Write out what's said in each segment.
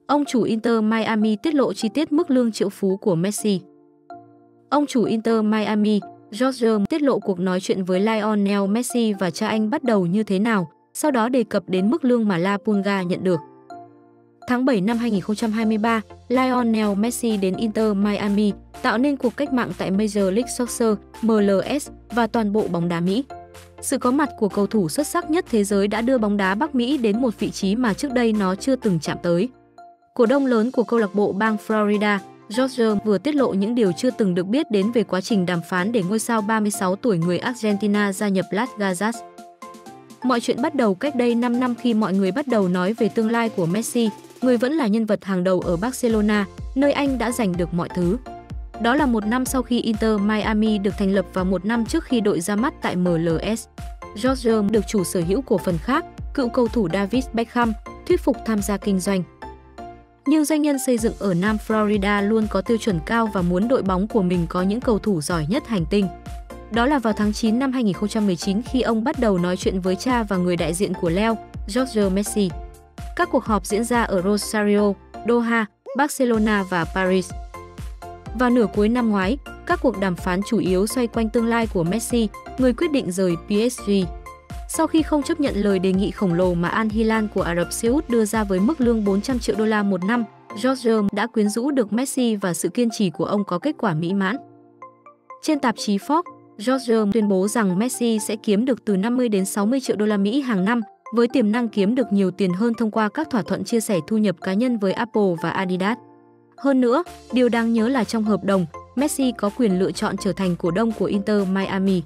Ông chủ Inter Miami tiết lộ chi tiết mức lương triệu phú của Messi. Ông chủ Inter Miami, Jorge tiết lộ cuộc nói chuyện với Lionel Messi và cha anh bắt đầu như thế nào, sau đó đề cập đến mức lương mà La Pulga nhận được. Tháng 7 năm 2023, Lionel Messi đến Inter Miami, tạo nên cuộc cách mạng tại Major League Soccer, MLS và toàn bộ bóng đá Mỹ. Sự có mặt của cầu thủ xuất sắc nhất thế giới đã đưa bóng đá Bắc Mỹ đến một vị trí mà trước đây nó chưa từng chạm tới. Cổ đông lớn của câu lạc bộ bang Florida, Jorge vừa tiết lộ những điều chưa từng được biết đến về quá trình đàm phán để ngôi sao 36 tuổi người Argentina gia nhập Las Vegas. Mọi chuyện bắt đầu cách đây 5 năm khi mọi người bắt đầu nói về tương lai của Messi, người vẫn là nhân vật hàng đầu ở Barcelona, nơi anh đã giành được mọi thứ. Đó là một năm sau khi Inter Miami được thành lập và một năm trước khi đội ra mắt tại MLS. Jorge được chủ sở hữu cổ phần khác, cựu cầu thủ David Beckham, thuyết phục tham gia kinh doanh. Nhiều doanh nhân xây dựng ở Nam Florida luôn có tiêu chuẩn cao và muốn đội bóng của mình có những cầu thủ giỏi nhất hành tinh. Đó là vào tháng 9 năm 2019 khi ông bắt đầu nói chuyện với cha và người đại diện của Leo, Jorge Messi. Các cuộc họp diễn ra ở Rosario, Doha, Barcelona và Paris. Vào nửa cuối năm ngoái, các cuộc đàm phán chủ yếu xoay quanh tương lai của Messi, người quyết định rời PSG. Sau khi không chấp nhận lời đề nghị khổng lồ mà Al Hilal của Ả Rập Xê Út đưa ra với mức lương 400 triệu đô la một năm, Jorge đã quyến rũ được Messi và sự kiên trì của ông có kết quả mỹ mãn. Trên tạp chí Forbes, Jorge tuyên bố rằng Messi sẽ kiếm được từ 50 đến 60 triệu đô la Mỹ hàng năm, với tiềm năng kiếm được nhiều tiền hơn thông qua các thỏa thuận chia sẻ thu nhập cá nhân với Apple và Adidas. Hơn nữa, điều đáng nhớ là trong hợp đồng, Messi có quyền lựa chọn trở thành cổ đông của Inter Miami.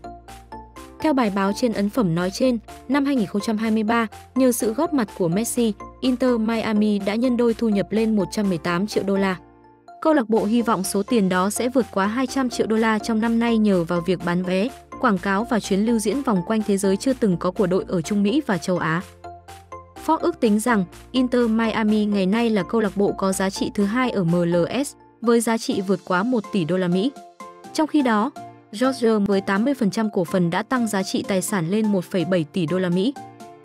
Theo bài báo trên ấn phẩm nói trên, năm 2023, nhờ sự góp mặt của Messi, Inter Miami đã nhân đôi thu nhập lên 118 triệu đô la. Câu lạc bộ hy vọng số tiền đó sẽ vượt quá 200 triệu đô la trong năm nay nhờ vào việc bán vé, quảng cáo và chuyến lưu diễn vòng quanh thế giới chưa từng có của đội ở Trung Mỹ và châu Á. Forbes ước tính rằng Inter Miami ngày nay là câu lạc bộ có giá trị thứ hai ở MLS với giá trị vượt quá 1 tỷ đô la Mỹ. Trong khi đó, Jorge với 80% cổ phần đã tăng giá trị tài sản lên 1,7 tỷ đô la Mỹ.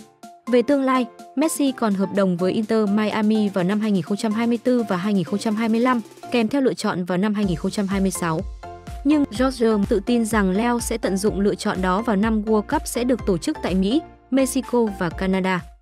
Về tương lai, Messi còn hợp đồng với Inter Miami vào năm 2024 và 2025, kèm theo lựa chọn vào năm 2026. Nhưng Jorge tự tin rằng Leo sẽ tận dụng lựa chọn đó vào năm World Cup sẽ được tổ chức tại Mỹ, Mexico và Canada.